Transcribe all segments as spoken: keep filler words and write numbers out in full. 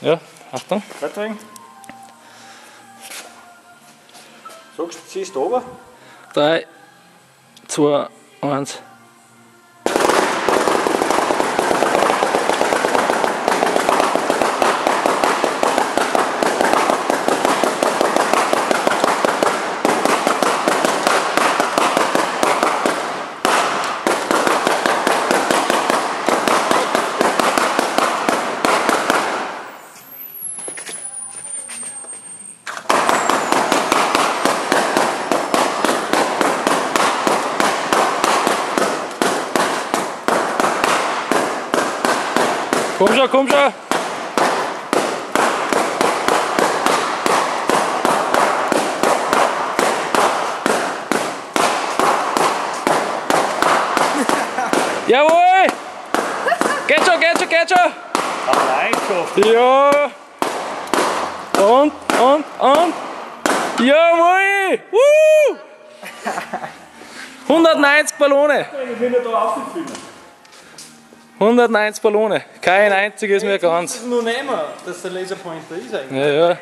Ja, Achtung. Wegdrehen. Sagst du, ziehst du runter? drei, zwei, eins. Komm schon, komm schon! Jawohl! Geht schon, geht schon, geht schon! Allein geschafft! Ja! Und, und, und! Jawohl! Uh! hundertneunzig Ballone! Ich will ja da aufgefilmt. hundertneunzig Ballone, kein einziges mehr ganz. Das ist nur nehmen, dass der Laserpointer ist eigentlich. Ja, ja.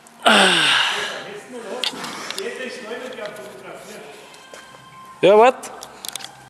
Ja, warte.